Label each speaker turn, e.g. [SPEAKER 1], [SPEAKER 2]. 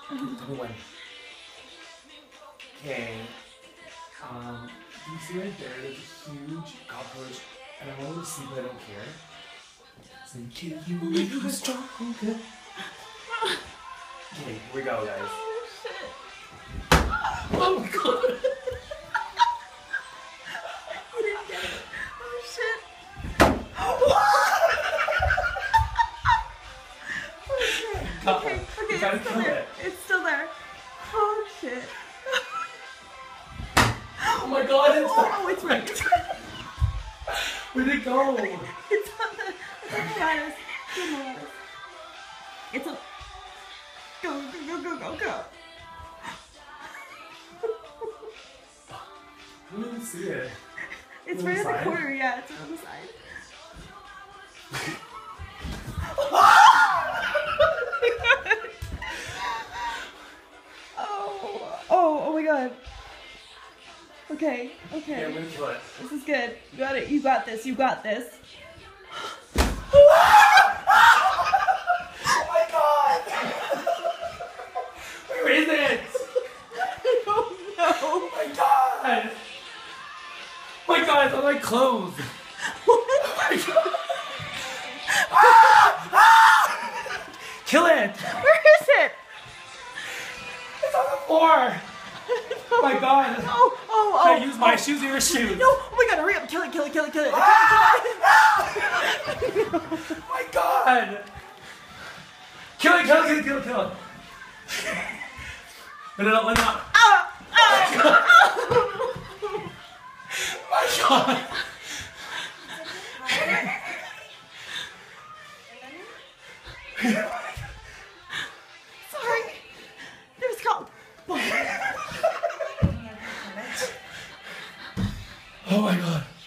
[SPEAKER 1] Tell me when. Okay. You see right there, there's a huge cockroach, and I want to sleep, but I don't care. So can you make me stronger? Okay, here we go, guys.
[SPEAKER 2] Oh shit.
[SPEAKER 1] Oh my god.
[SPEAKER 2] You didn't get it. Oh shit. Okay,
[SPEAKER 1] You gotta
[SPEAKER 2] it's still
[SPEAKER 1] kill
[SPEAKER 2] there.
[SPEAKER 1] it.
[SPEAKER 2] It's still there. Oh shit.
[SPEAKER 1] Oh my god, it's
[SPEAKER 2] Oh, it's right. It's right.
[SPEAKER 1] Where'd it go?
[SPEAKER 2] It's on the lattice. It's on the lattice. It's a go.
[SPEAKER 1] I don't even see it.
[SPEAKER 2] It's
[SPEAKER 1] On
[SPEAKER 2] right
[SPEAKER 1] the
[SPEAKER 2] at the
[SPEAKER 1] side?
[SPEAKER 2] corner, yeah, it's on the side. Oh my god. Okay.
[SPEAKER 1] Yeah, I'm gonna kill it.
[SPEAKER 2] This is good. You got it. You got this.
[SPEAKER 1] Oh my god! Where is it?
[SPEAKER 2] I don't know.
[SPEAKER 1] Oh my god! Oh my god, it's on my clothes!
[SPEAKER 2] What?
[SPEAKER 1] Oh my god! Kill it!
[SPEAKER 2] Where is it?
[SPEAKER 1] It's on the floor! Oh my god!
[SPEAKER 2] Oh.
[SPEAKER 1] Can I use my shoes or your shoes?
[SPEAKER 2] No! Oh my god, hurry up! Kill it!
[SPEAKER 1] Oh my god! Kill it! No, let it out. Oh my god!
[SPEAKER 2] Sorry. There's called.
[SPEAKER 1] Oh my god.